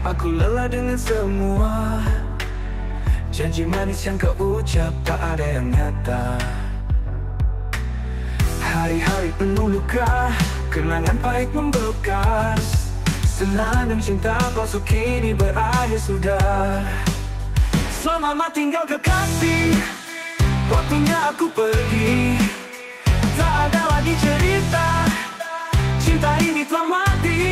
Aku lelah dengan semua janji manis yang kau ucap, tak ada yang nyata. Hari-hari penuh luka, kenangan pahit membekas. Senandung cinta palsu kini berakhir sudah. Selamat tinggal kekasih, waktunya aku pergi. Tak ada lagi cerita, cinta ini telah mati.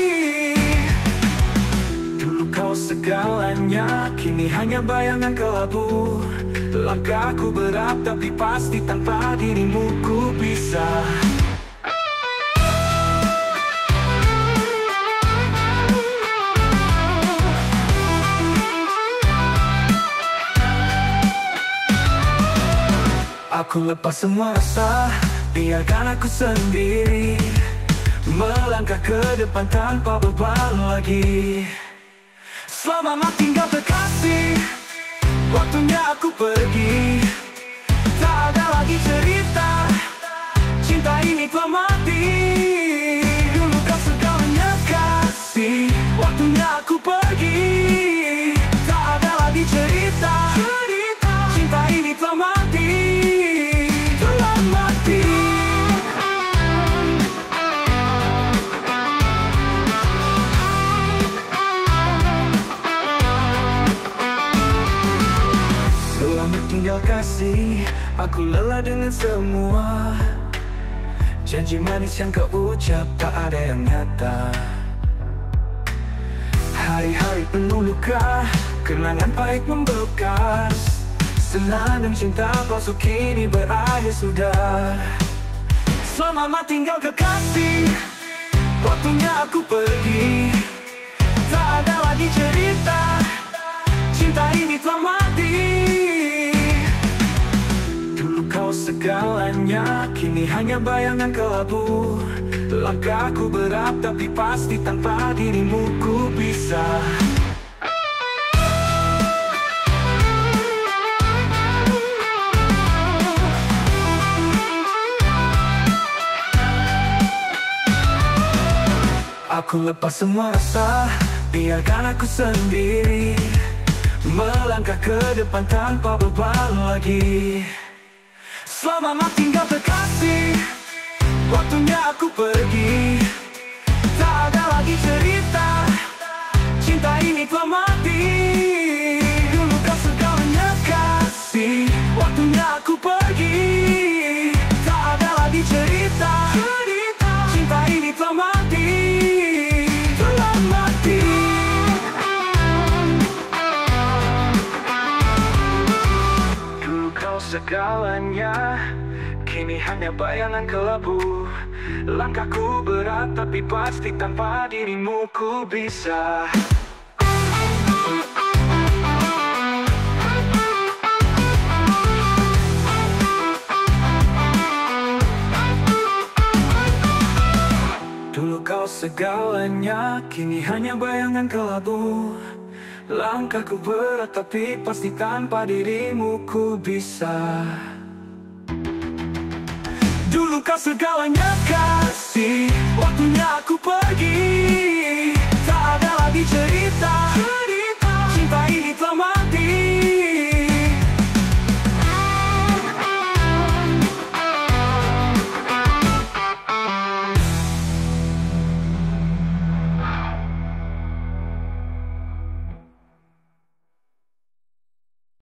Dulu kau segalanya, kini hanya bayangan kelabu. Langkahku berat tapi pasti tanpa dirimu ku bisa. Aku lepas semua rasa, biarkan aku sendiri melangkah ke depan tanpa beban lagi. Selamat tinggal kekasih, waktunya aku pergi. Tak ada lagi cerita, cinta ini telah mati. Dulu kau segalanya kasih, waktunya aku pergi. Tak ada lagi cerita, cinta ini telah mati. Telah mati. Selamat tinggal kasih, aku lelah dengan semua janji manis yang kau ucap, tak ada yang nyata. Hari-hari penuh luka, kenangan pahit membekas. Senandung cinta palsu kini berakhir sudah. Selamat tinggal kekasih, waktunya aku pergi. Tak ada lagi cerita, cinta ini telah mati. Dulu kau segalanya, kini hanya bayangan kelabu. Langkahku berat tapi pasti tanpa dirimu ku bisa. Aku lepas semua rasa, biarkan aku sendiri melangkah ke depan tanpa beban lagi. Selamat tinggal kekasih, waktunya aku pergi. Tak ada lagi cerita, cinta ini telah mati. Dulu kau segalanya kasih, waktunya aku pergi. Tak ada lagi cerita, cinta ini telah mati. Telah mati. Dulu kau segalanya, kini hanya bayangan kelabu. Langkahku berat tapi pasti tanpa dirimu ku bisa. Dulu kau segalanya, kini hanya bayangan kelabu. Langkahku berat tapi pasti tanpa dirimu ku bisa. Dulu kau segalanya kasih, waktunya aku pergi. Tak ada lagi cerita,